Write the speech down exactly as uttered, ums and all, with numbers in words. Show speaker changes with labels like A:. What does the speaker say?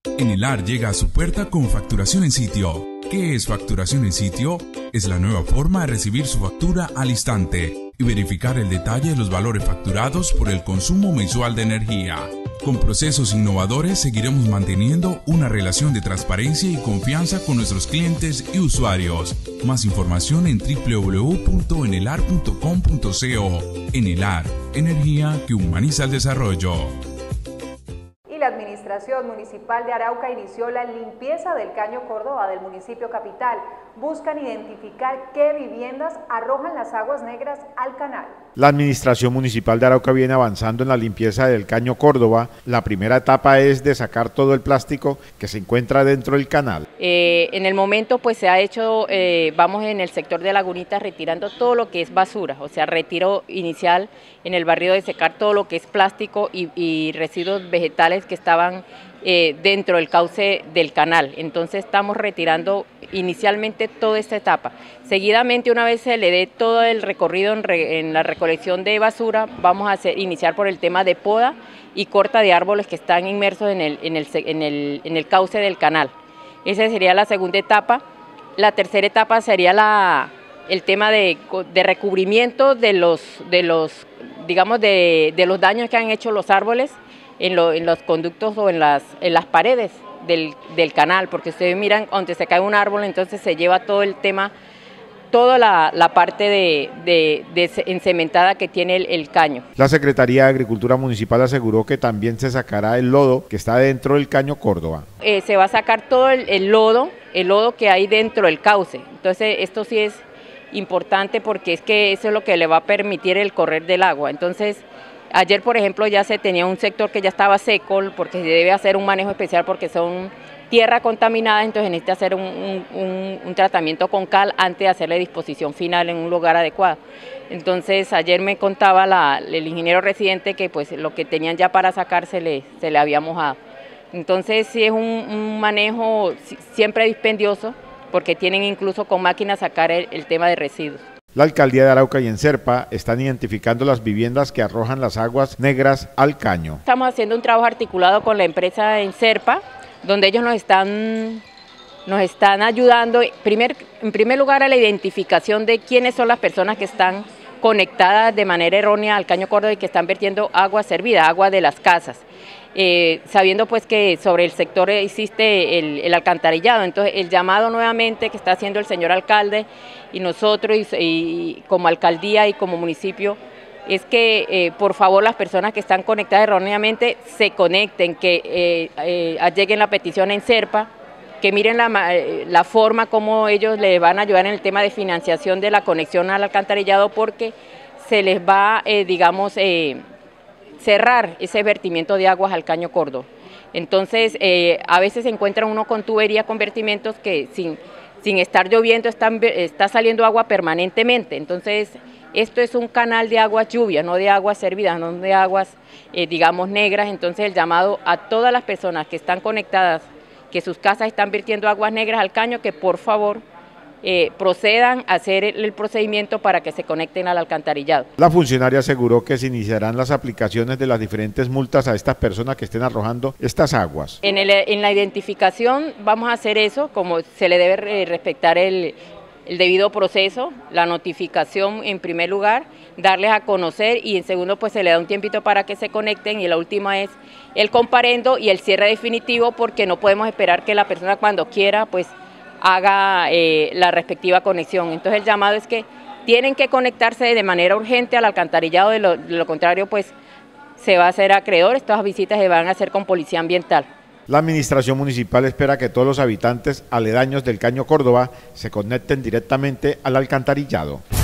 A: Enelar llega a su puerta con facturación en sitio. ¿Qué es facturación en sitio? Es la nueva forma de recibir su factura al instante y verificar el detalle de los valores facturados por el consumo mensual de energía. Con procesos innovadores seguiremos manteniendo una relación de transparencia y confianza con nuestros clientes y usuarios. Más información en doble u doble u doble u punto enelar punto com punto co. Enelar, energía que humaniza el desarrollo.
B: La Administración Municipal de Arauca inició la limpieza del Caño Córdoba del municipio capital. Buscan identificar qué viviendas arrojan las aguas negras al canal.
C: La Administración Municipal de Arauca viene avanzando en la limpieza del Caño Córdoba. La primera etapa es de sacar todo el plástico que se encuentra dentro del canal.
D: Eh, en el momento pues se ha hecho, eh, vamos en el sector de Lagunitas retirando todo lo que es basura, o sea, retiro inicial en el barrio de Secar todo lo que es plástico y, y residuos vegetales que estaban eh, dentro del cauce del canal. Entonces estamos retirando inicialmente toda esta etapa. Seguidamente, una vez se le dé todo el recorrido en, re, en la recolección de basura, vamos a hacer, iniciar por el tema de poda y corta de árboles que están inmersos en el, en el, en el, en el cauce del canal. Esa sería la segunda etapa. La tercera etapa sería la, el tema de, de recubrimiento de los, de los, digamos, de, de los daños que han hecho los árboles en, lo, en los conductos o en las, en las paredes del, del canal, porque ustedes miran, donde se cae un árbol, entonces se lleva todo el tema, toda la, la parte de, de, de encementada que tiene el, el caño.
C: La Secretaría de Agricultura Municipal aseguró que también se sacará el lodo que está dentro del Caño Córdoba.
D: Eh, se va a sacar todo el, el lodo, el lodo que hay dentro del cauce, entonces esto sí es importante porque es que eso es lo que le va a permitir el correr del agua. Entonces, ayer, por ejemplo, ya se tenía un sector que ya estaba seco porque se debe hacer un manejo especial porque son tierra contaminada, entonces necesita hacer un, un, un tratamiento con cal antes de hacerle disposición final en un lugar adecuado. Entonces, ayer me contaba la, el ingeniero residente que pues lo que tenían ya para sacar se le, se le había mojado. Entonces, sí es un, un manejo siempre dispendioso porque tienen incluso con máquinas sacar el, el tema de residuos.
C: La Alcaldía de Arauca y Enserpa están identificando las viviendas que arrojan las aguas negras al caño.
D: Estamos haciendo un trabajo articulado con la empresa Enserpa, donde ellos nos están, nos están ayudando, primer, en primer lugar, a la identificación de quiénes son las personas que están conectadas de manera errónea al Caño Córdoba y que están vertiendo agua servida, agua de las casas. Eh, sabiendo pues que sobre el sector existe el, el alcantarillado, entonces el llamado nuevamente que está haciendo el señor alcalde y nosotros y, y como alcaldía y como municipio es que eh, por favor las personas que están conectadas erróneamente se conecten, que eh, eh, lleguen la petición en Enserpa, que miren la, la forma como ellos les van a ayudar en el tema de financiación de la conexión al alcantarillado porque se les va, eh, digamos, eh, cerrar ese vertimiento de aguas al Caño Córdoba. Entonces, eh, a veces se encuentra uno con tubería, con vertimientos que sin, sin estar lloviendo están, está saliendo agua permanentemente. Entonces, esto es un canal de aguas lluvias, no de aguas servidas, no de aguas, eh, digamos, negras. Entonces, el llamado a todas las personas que están conectadas, que sus casas están vertiendo aguas negras al caño, que por favor Eh, procedan a hacer el, el procedimiento para que se conecten al alcantarillado.
C: La funcionaria aseguró que se iniciarán las aplicaciones de las diferentes multas a estas personas que estén arrojando estas aguas.
D: En, el, en la identificación vamos a hacer eso, como se le debe respetar el, el debido proceso, la notificación en primer lugar, darles a conocer y en segundo pues se le da un tiempito para que se conecten y la última es el comparendo y el cierre definitivo porque no podemos esperar que la persona cuando quiera pues haga eh, la respectiva conexión. Entonces el llamado es que tienen que conectarse de manera urgente al alcantarillado, de lo, de lo contrario pues se va a hacer acreedor, estas visitas se van a hacer con policía ambiental.
C: La administración municipal espera que todos los habitantes aledaños del Caño Córdoba se conecten directamente al alcantarillado.